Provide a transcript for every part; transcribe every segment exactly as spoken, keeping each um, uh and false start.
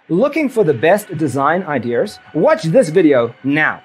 Looking for the best design ideas? Watch this video now.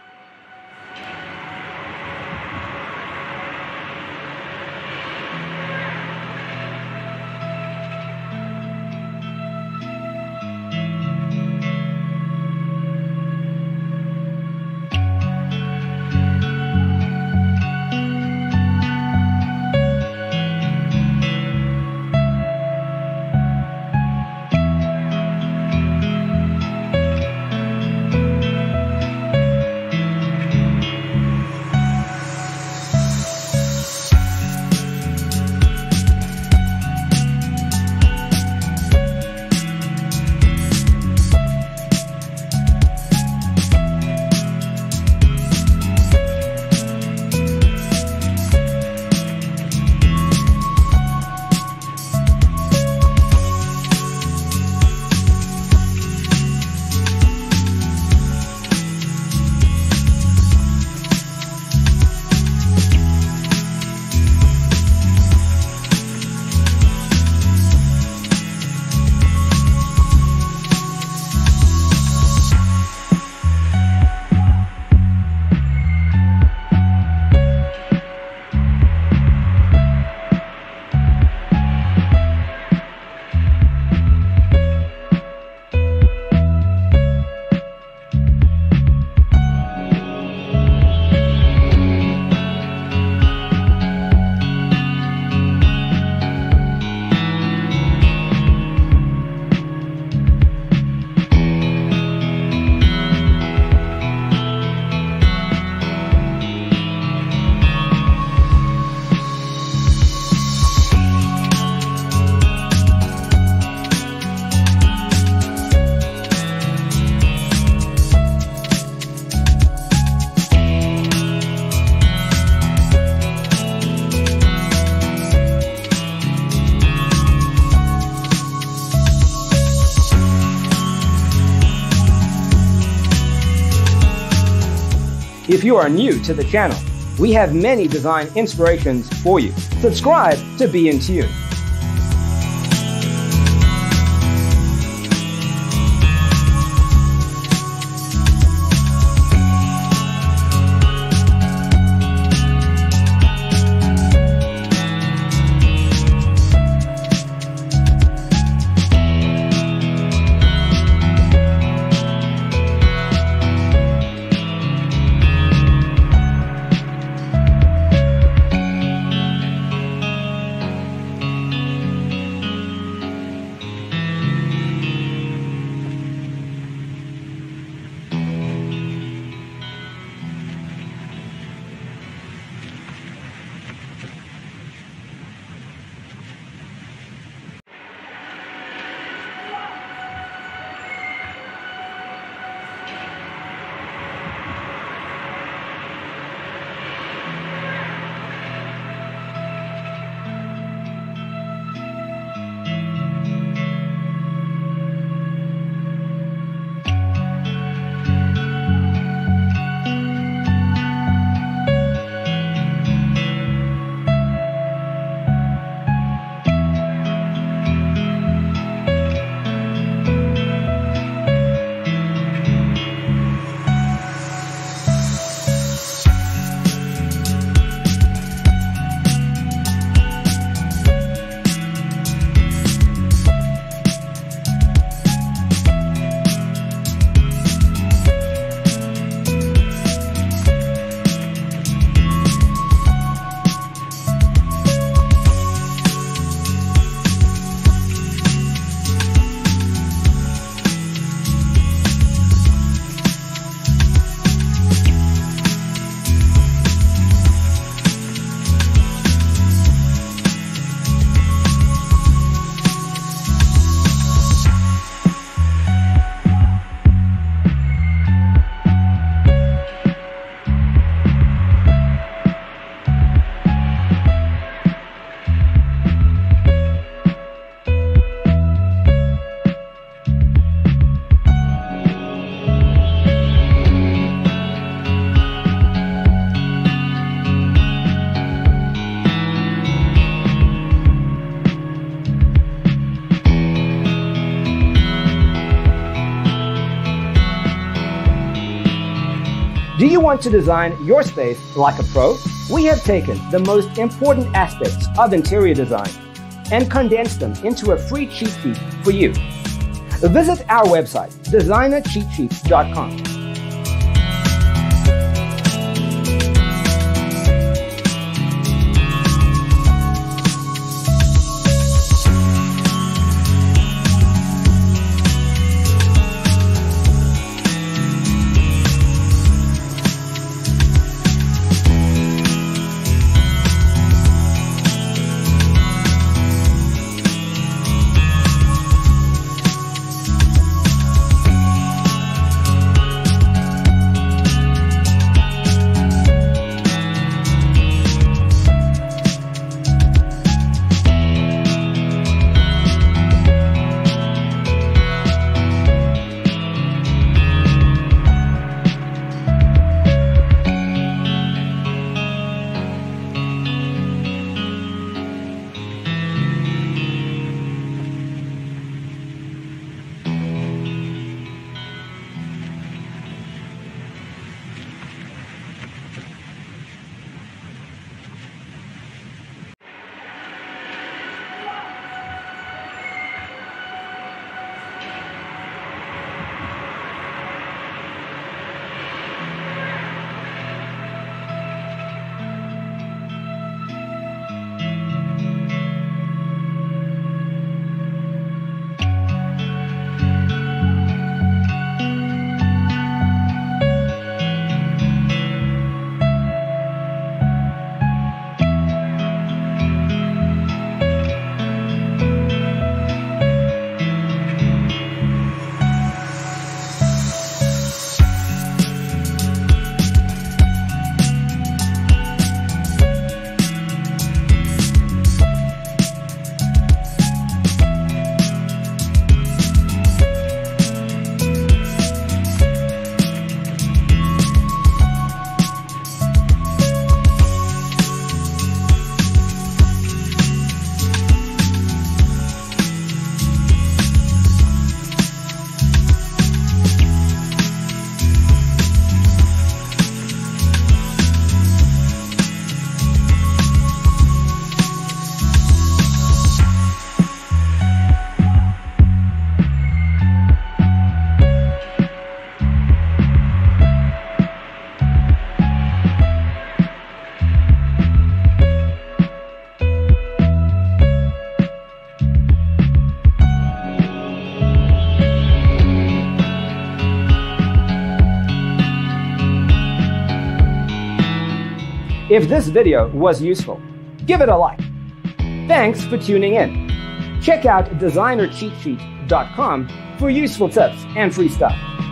If you are new to the channel, we have many design inspirations for you. Subscribe to be in tune. Do you want to design your space like a pro? We have taken the most important aspects of interior design and condensed them into a free cheat sheet for you. Visit our website, designer cheat sheet dot com. If this video was useful, give it a like. Thanks for tuning in. Check out designer cheat sheet dot com for useful tips and free stuff.